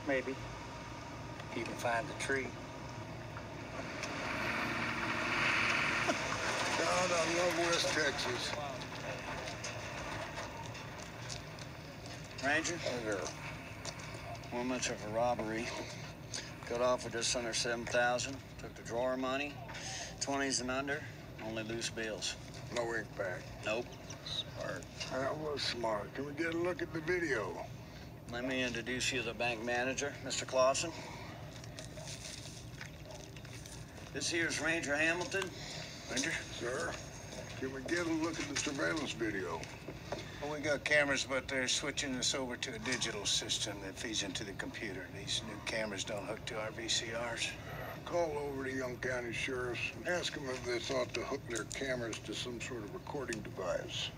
maybe. If you can find the tree. God, I love West Texas. Ranger? Hi there. Well, much of a robbery. Got off with just under 7,000. Took the drawer money, 20s and under, only loose bills. No ink back. Nope. Smart. That was smart. Can we get a look at the video? Let me introduce you to the bank manager, Mr. Clausen. This here's Ranger Hamilton. Ranger? Sir, can we get a look at the surveillance video? Well, we got cameras, but they're switching us over to a digital system that feeds into the computer. These new cameras don't hook to our VCRs. Call over to Young County Sheriff's and ask them if they thought to hook their cameras to some sort of recording device.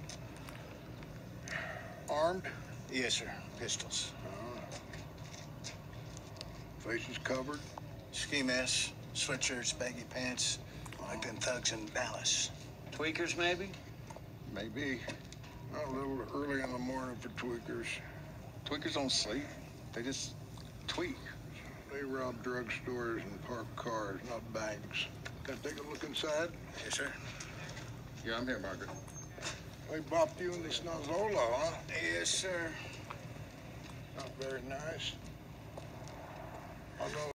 Armed? Yes, sir. Pistols. Faces covered? Ski masks, sweatshirts, baggy pants, like them thugs in Dallas. Tweakers, maybe? Maybe. A little early in the morning for tweakers. Tweakers don't sleep. They just tweak. They rob drugstores and park cars, not banks. Can I take a look inside? Yes, sir. Yeah, I'm here, Margaret. They bopped you in the Snozzola, huh? Yes, sir. Not very nice. Although